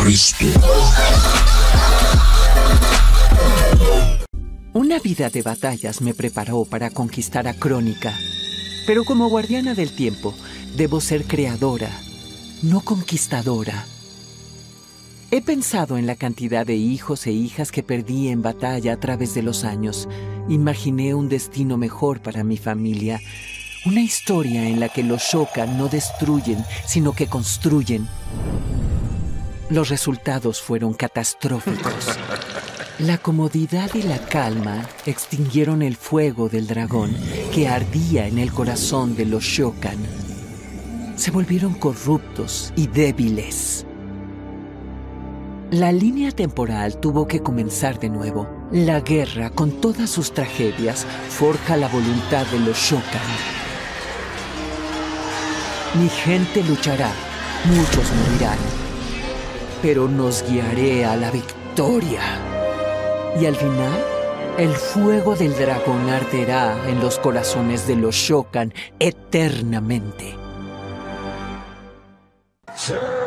esto. Una vida de batallas me preparó para conquistar a Crónica. Pero como guardiana del tiempo, debo ser creadora, no conquistadora. He pensado en la cantidad de hijos e hijas que perdí en batalla a través de los años. Imaginé un destino mejor para mi familia. Una historia en la que los Shokan no destruyen, sino que construyen. Los resultados fueron catastróficos. La comodidad y la calma extinguieron el fuego del dragón que ardía en el corazón de los Shokan. Se volvieron corruptos y débiles. La línea temporal tuvo que comenzar de nuevo. La guerra, con todas sus tragedias, forja la voluntad de los Shokan. Mi gente luchará, muchos morirán, pero nos guiaré a la victoria. Y al final, el fuego del dragón arderá en los corazones de los Shokan eternamente. Sí.